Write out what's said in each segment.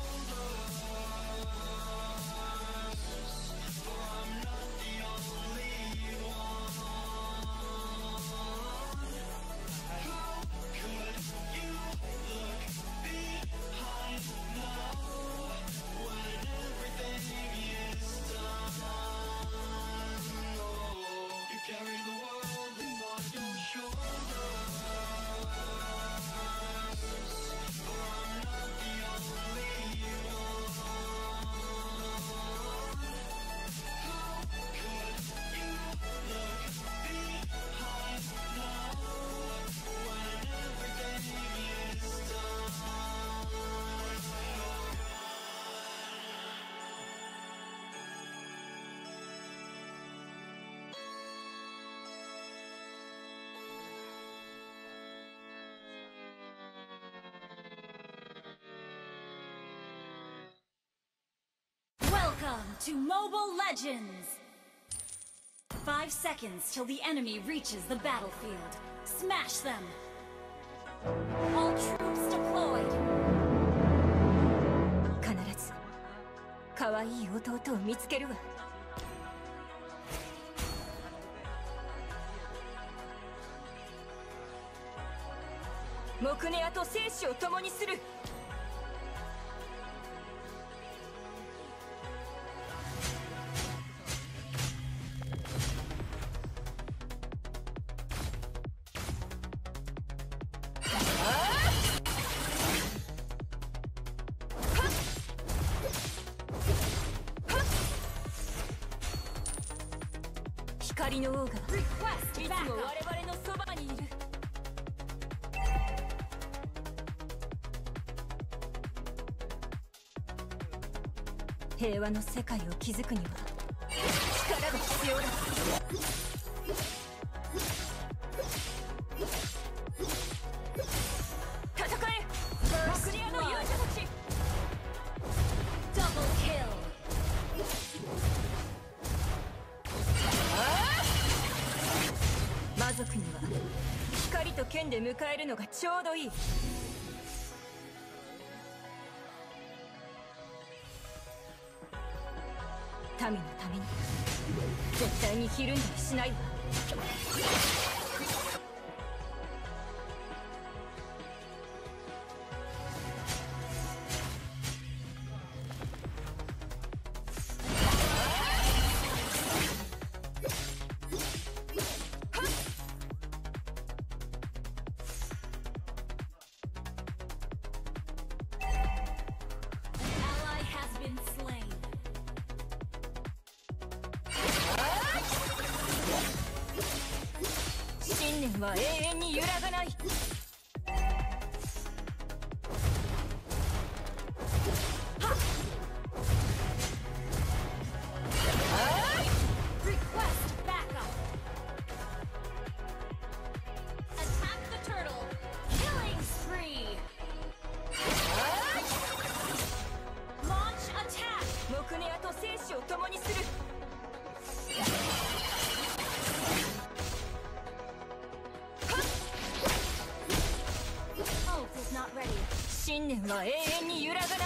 Welcome to Mobile Legends! 5 seconds till the enemy reaches the battlefield. Smash them! All troops deployed! 必ず可愛い弟を見つけるわ。モクネアと生死を共にする。光の王がいつも我々のそばにいる。平和の世界を築くには力が必要だ。戦えモクニアの勇者たち。 ダブルキル。 魔族には光と剣で迎えるのがちょうどいい。民のために絶対にひるんだりしないわ。信念は永遠に揺らがない。モクネアと生死を共にする。信念は永遠に揺らがない。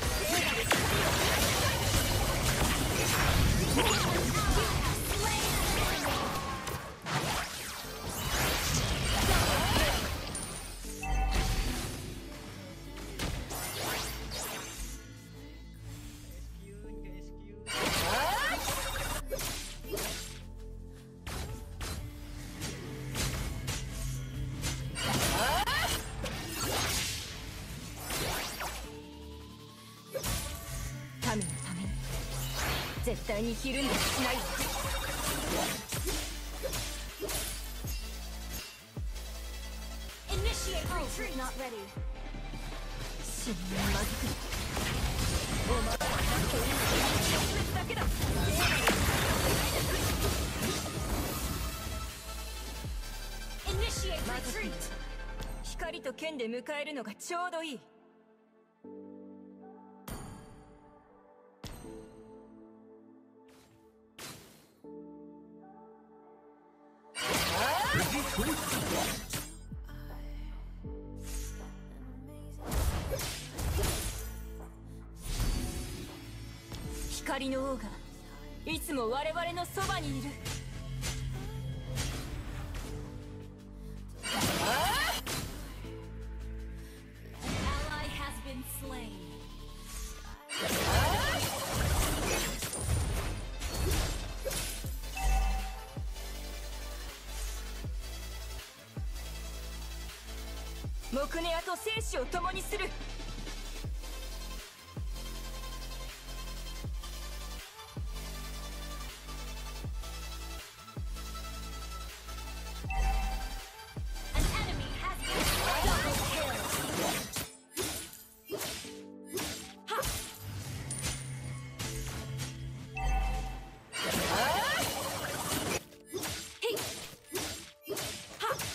民のために絶対にひるんだりしないわ。死にまずくお前はだけだ。まずく光と剣で迎えるのがちょうどいい。 光の王がいつも我々のそばにいる。 Ally has been slain. モクネアと生死を共にする。 An enemy has been slain. Double kill. Ha! へいはっ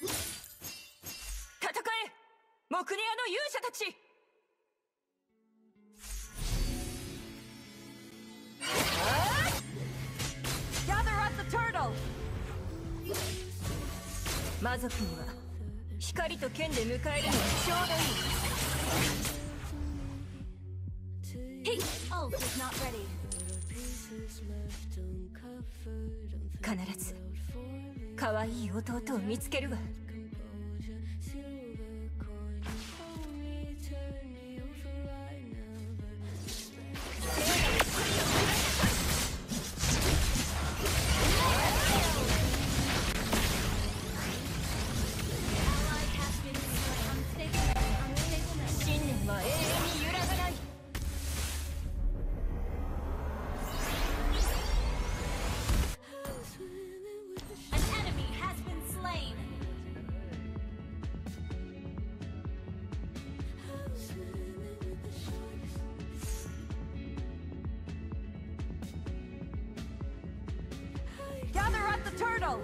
戦えモクネアの勇者たち。Gather up the turtle。魔族には光と剣で迎えるのがちょうどいい。 Hey, ult is not ready. 必ず可愛い弟を見つけるわ。 Ally has been slain. Unstable. 信念は永遠に揺らがない。 An enemy has been slain. Gather up the turtle。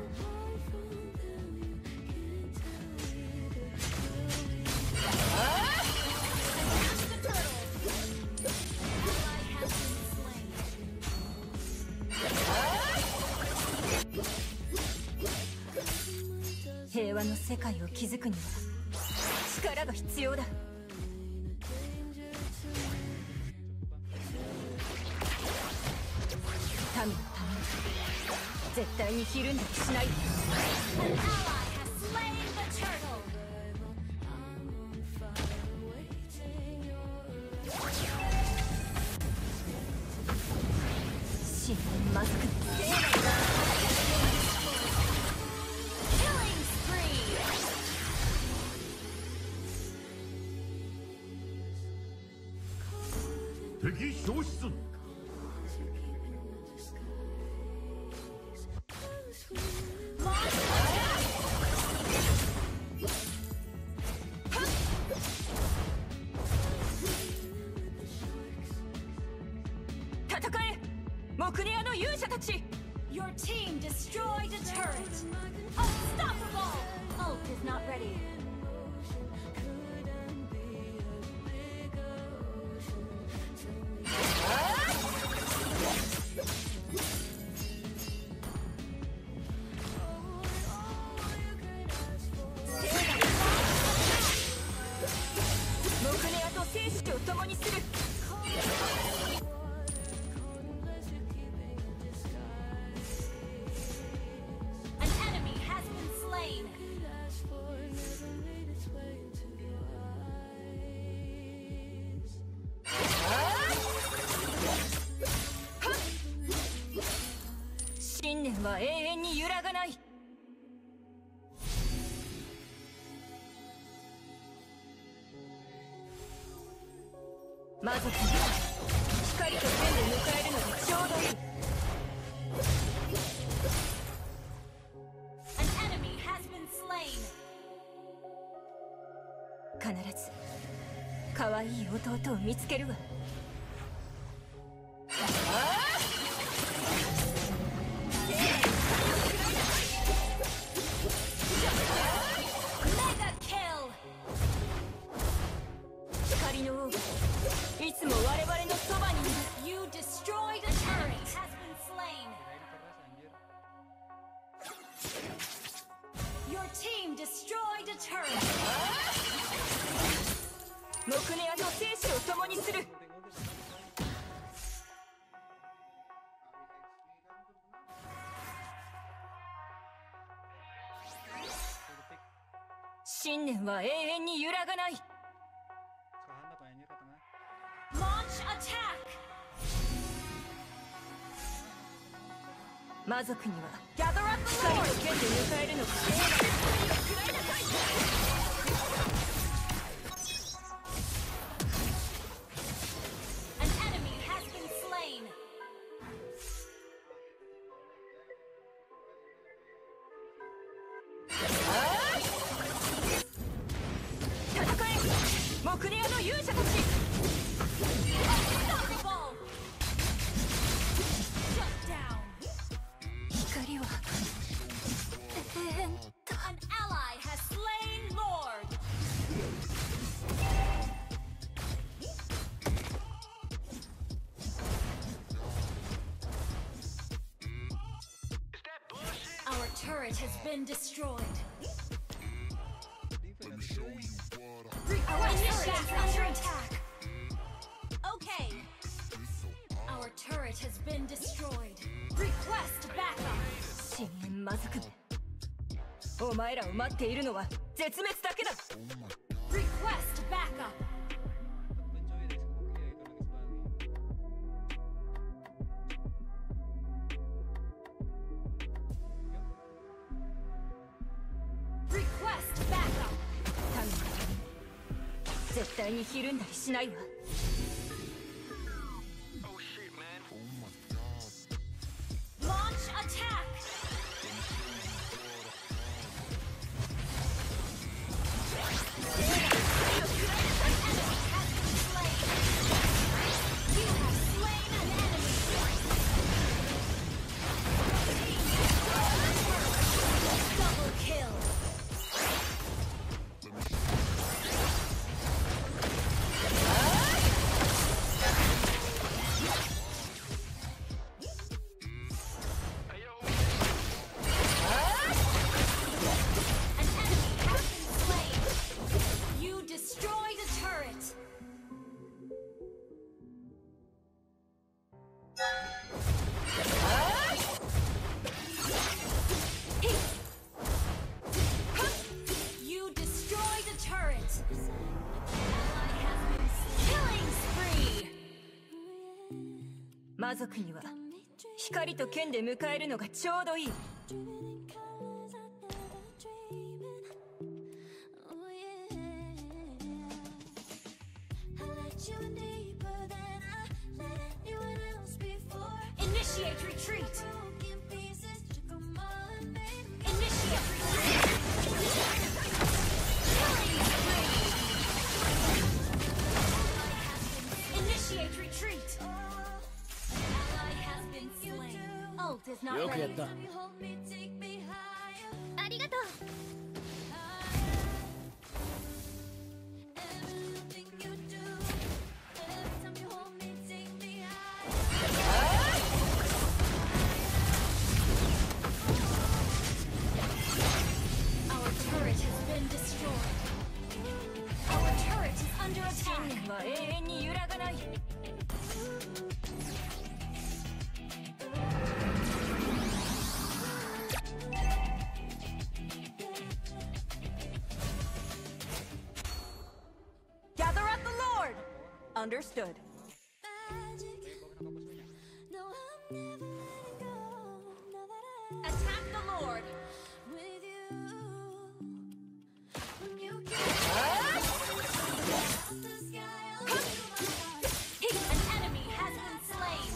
The turtle. Ally has been slain. 平和の世界を築くには力が必要だ。民のために絶対にひるんだりしない。 An ally has slain the turtle. 信念まずく Killing spree. 敵消失。 Launch attack. 戦えモクネアの勇者たち。 Your team destroyed a turret. Unstoppable. Ult is not ready. モクネアと生死を共にする。 An enemy has been slain. 信念は永遠に揺らがない。魔族に光と剣で迎えるのがちょうどいい。 An enemy has been slain. 必ず可愛い弟を見つけるわ。 Mega kill. 光の王がいつも我々のそばにいる。 You destroyed a turret. Has been slain. Your team destroyed a turret. モクネアと生死を共にする。 信念は永遠に揺らがない。 Kahan na pa yan, Yura, tanga. Launch attack! 魔族には光と剣で迎えるのが食らいなさい。 An enemy has been slain. 戦えモクニアの勇者たち。 Unstoppable! Shut down! 光は永遠と。 An ally has slain Lord! Our turret has been destroyed. Di pa natin yun eh. Our turret is under attack. Okay. Our turret has been destroyed. Request backup. 深淵魔族め、お前らを待っているのは絶滅だけだ。 Request backup. Enjoy this. Okay, ito nag-isbali. Request backup. 民のために絶対にひるんだりしないわ。 Launch attack. You have slain an enemy. Double kill. An enemy has been slain. You destroyed a turret. You destroyed a turret. Ally has been killing spree. 魔族には光と剣で迎えるのがちょうどいい。 Initiate retreat. Initiate retreat. Killing spree. Initiate retreat. Ally has been slain. Ult is not よくやっ ready. た。 ありがとう。 Our turret has been destroyed. Our turret is under 信 attack. 念は永遠に揺らがない。 Gather up the Lord. Understood. Attack the Lord. An enemy has been slain.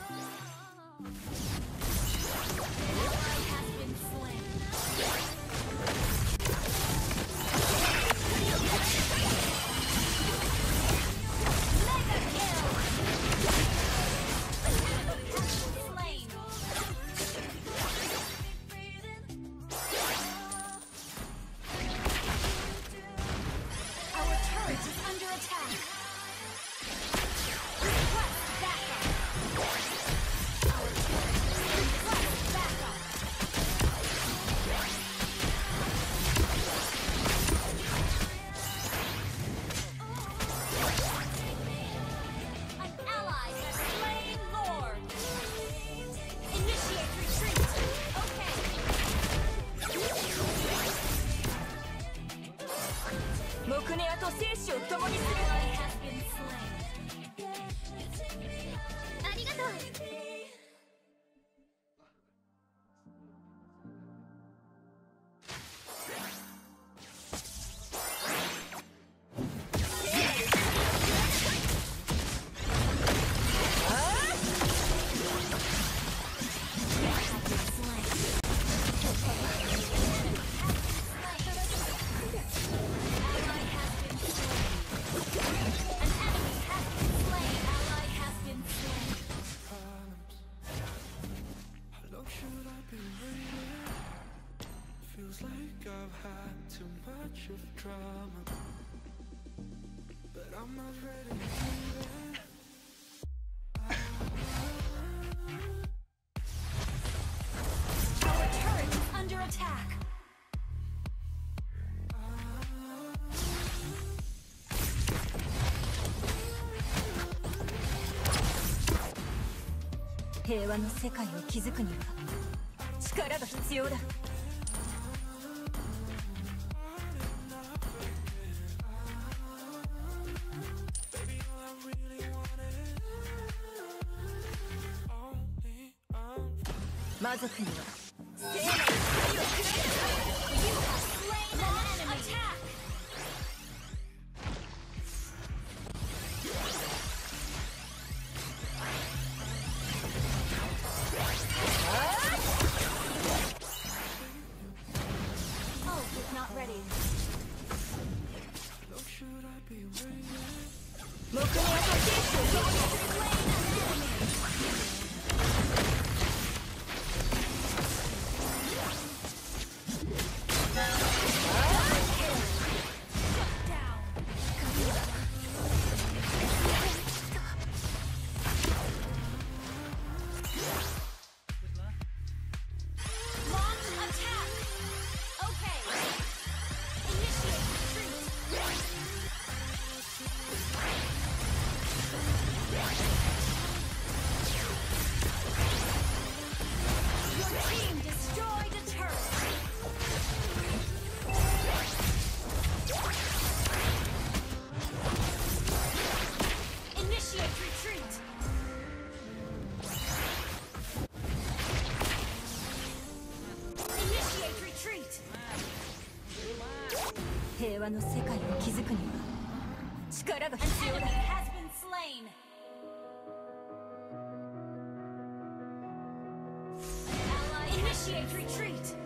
Ally has been slain. Mega kill. Our turret is under attack. 平和の世界を築くには力が必要だ。魔族には生命の光をくれる。 You have slain an enemy. Attack. Oh, it's not ready. 木の跡形式を Slain an enemy. Shut down. Launch attack. Okay. Initiate retreat. Your team destroyed a turret. Initiate retreat. Initiate retreat. 平和の世界を築くには力が An 必要 enemy だ。 has been slain. Ally initiate retreat.